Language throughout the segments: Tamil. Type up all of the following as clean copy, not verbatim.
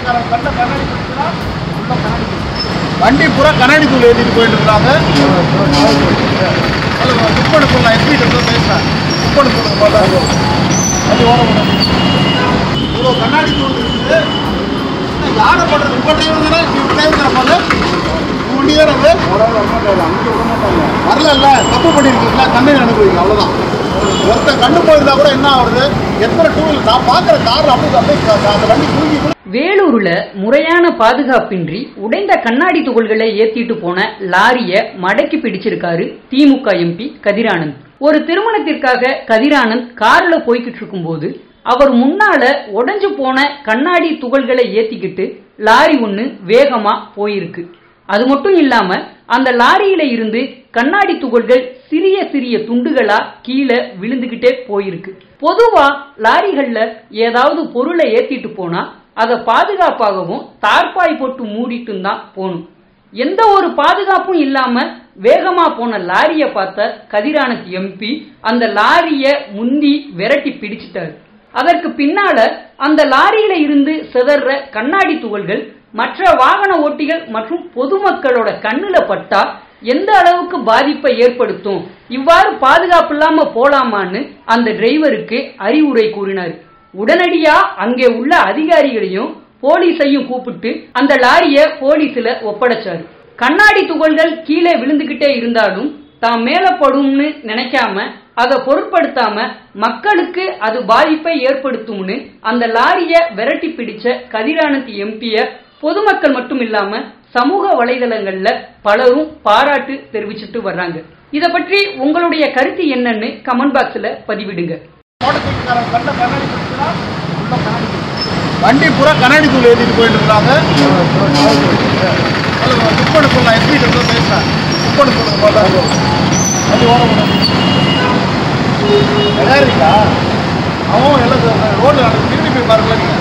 வண்டி பூரா கண்ணாடி தூள் ஏற்றிட்டு போயிட்டு இருக்காங்க. புக் பண்ண சொல்லலாம், எஸ்பிட்டு பேசுகிறேன். புக் பண்ண சொல்லுங்க போல அது ஓட முடியும். இவ்வளோ கண்ணாடி தூள் இருக்குது. யாரை பண்ணுறது உங்கள் டிரைவர் தானே தேவைங்கிற போல வண்டி தானே வரல தப்பு பண்ணியிருக்கீங்களா? தண்டனை அனுபவிங்க, அவ்வளோதான். ஒருத்தன் கண்டு போயிருந்தா கூட என்ன ஆகுது? எத்தனை டூவில் நான் பார்க்குற கார் அப்படியே அந்த வண்டி தூங்கி. வேலூர்ல முறையான பாதுகாப்பின்றி உடைந்த கண்ணாடி துகள்களை ஏத்திட்டு போன லாரிய மடக்கி பிடிச்சிருக்காரு திமுக எம்பி கதிர் ஆனந்த். ஒரு திருமணத்திற்காக கதிர் ஆனந்த் கார்ல போய்கிட்டு இருக்கும் போது அவர் முன்னால உடைஞ்சு போன கண்ணாடி துகள்களை ஏத்திக்கிட்டு லாரி ஒண்ணு வேகமா போயிருக்கு. அது மட்டும் இல்லாம அந்த லாரியில இருந்து கண்ணாடி துகள்கள் சிறிய சிறிய துண்டுகளா கீழே விழுந்துகிட்டே போயிருக்கு. பொதுவா லாரிகள்ல ஏதாவது பொருளை ஏத்திட்டு போனா அதை பாதுகாப்பாகவும் தார்பாய் போட்டு மூடிட்டு தான் போகணும். எந்த ஒரு பாதுகாப்பும் இல்லாம வேகமா போன லாரிய பார்த்த கதிர் ஆனந்த் எம்பி அந்த லாரிய முந்தி விரட்டி பிடிச்சிட்டாரு. அதற்கு பின்னால அந்த லாரியில இருந்து சிதற கண்ணாடி துகள்கள் மற்ற வாகன ஓட்டிகள் மற்றும் பொதுமக்களோட கண்ணுல பட்டா எந்த அளவுக்கு பாதிப்பை ஏற்படுத்தும், இவ்வாறு பாதுகாப்பு இல்லாம போலாமான்னு அந்த டிரைவருக்கு அறிவுரை கூறினார். உடனடியா அங்கே உள்ள அதிகாரிகளையும் போலீஸையும் கூப்பிட்டு அந்த லாரிய போலீஸ்ல ஒப்படைச்சாரு. கண்ணாடி துகள்கள் கீழே விழுந்துகிட்டே இருந்தாலும் தான் மேல படும்னு நினைக்காம அதை பொருட்படுத்தாம மக்களுக்கு அது பாதிப்பை ஏற்படுத்தும்னு அந்த லாரிய விரட்டி பிடிச்ச கதிர் ஆனந்த் எம்பிய பொதுமக்கள் மட்டும் இல்லாம சமூக வலைதளங்கள்ல பலரும் பாராட்டு தெரிவிச்சுட்டு வர்றாங்க. இத பற்றி உங்களுடைய கருத்து என்னன்னு கமெண்ட் பாக்ஸ்ல பதிவிடுங்க. வண்டி பூரா கண்ணாடி தூள் ஏற்றிட்டு போயிட்டு இருக்காங்க. புக் பண்ண சொல்லலாம், எஸ்பிட்டு பேசுகிறேன். புக் பண்ண சொல்லுங்க போல அது ஓட முடியும். இருக்கா அவன் எல்லாம் ரோடு திரும்பி போய் பாருங்களா நீங்க.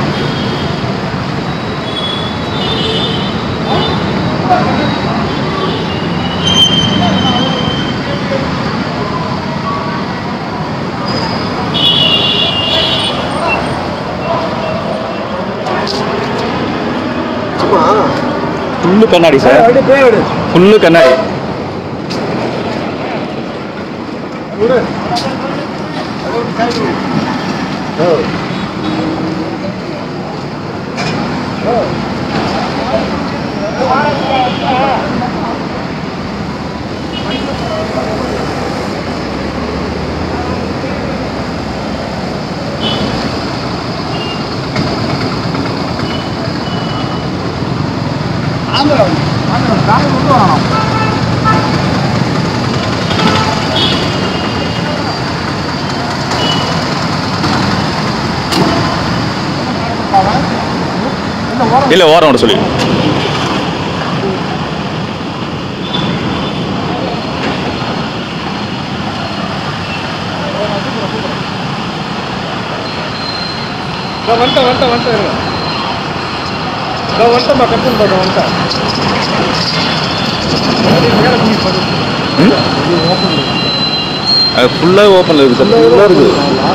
ஃபுல்லு கண்ணாடி சார், ஃபுல்லு கண்ணாடி. இல்ல ஓரம் சொல்லி ஃபுல்லா ஓப்பன்ல இருக்கு சார், ஃபுல்லா இருக்கு.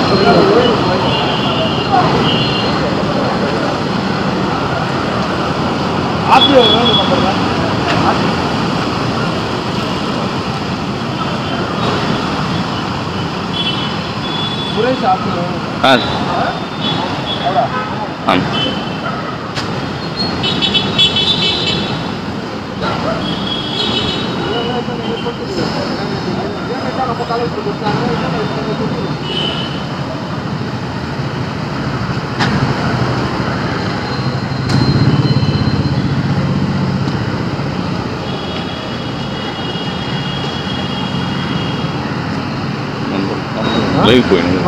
லைவ் போயிடுங்க.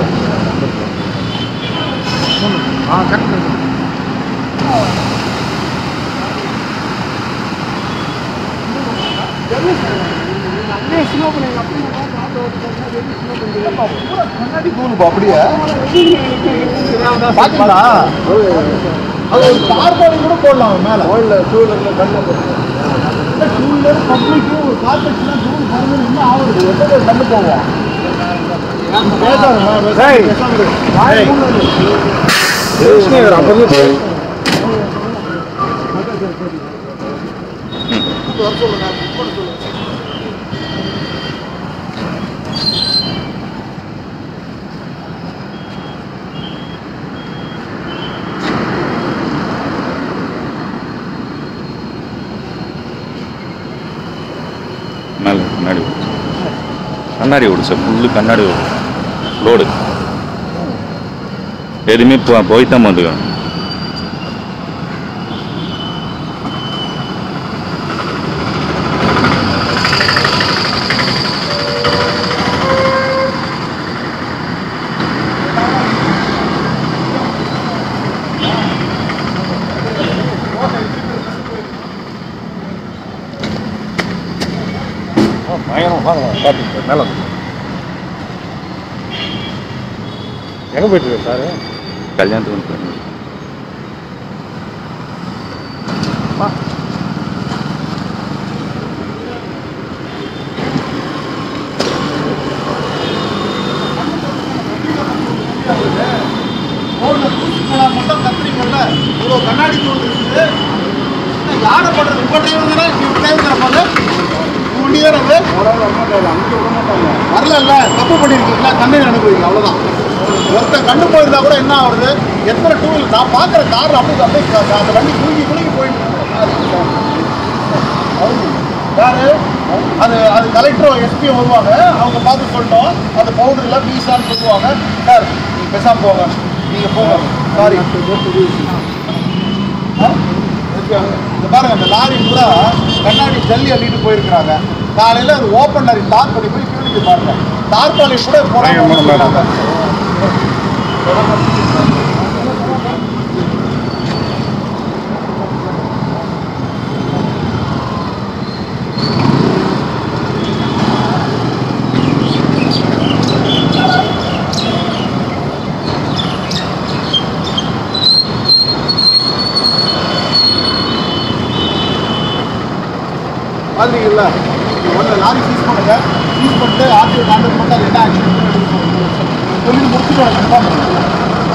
அப்படியே பாத்தீங்களா? அது ஒரு கார் போடி கூட போடலாம் மேல. டூ வீலர் பப்ளிக்கு ஒரு கார்பரேஷன் இன்னும் ஆகுது. எத்தனை கண்டு போவோம். பேசாத கூப்பிட்டு வர சொல்லுங்க, புக் பண்ண சொல்லுங்க. மேலே கண்ணாடி ஓடு சார், ஃபுல்லு கண்ணாடி ஓடு லோடு எதுவுமே போய்தான் வந்துக்கணும். மேலே எங்கே போயிட்டு இருக்கு சார்? கல்யாணத்துக்கு வந்து மட்டும் கத்திரிக்கல இவ்வளோ கண்ணாடி தூள் இருக்குது. யாரை பண்ணுறது இப்போ டிரைவர் போது முடியாது வரல, தப்பு பண்ணியிருக்கீங்களா, தண்டனை அனுப்புவீங்க, அவ்வளோதான். ஒருத்தர் கண்டு போயிருந்தா கூட என்ன ஆகுது? எத்தனை டூவில் நான் பார்க்குற காரில் அப்படியே அந்த வண்டி குலுங்கி போயிட்டு யாரு அது கலெக்டரும் எஸ்பியும் வருவாங்க. அவங்க பார்த்து சொல்லிட்டோம் அந்த பவுடரில் பீஸான்னு சொல்லுவாங்க. சார் நீங்கள் பேசாமல் போங்க, நீங்கள் போங்க, சாரி. இந்த பாருங்க, அந்த லாரி பூரா கண்ணாடி ஜல்லி அள்ளிட்டு போயிருக்கிறாங்க. காலையில் அது ஓப்பன் லாரி லாக் பண்ணி போய் கியூனிட்டி பாருங்க, தார்பாலி கூட போறாங்க. பாத்தீங்கல்ல, ஒன்று லாரி சீஸ் பண்ணுங்க, சீஸ் பண்ணிட்டு ஆர்டிஓ கான்டாக்ட் பண்ணி அது என்ன ஆக்ஷன் சொல்லி முடிச்சுட்டு கன்ஃபார்ம் பண்ணுங்க.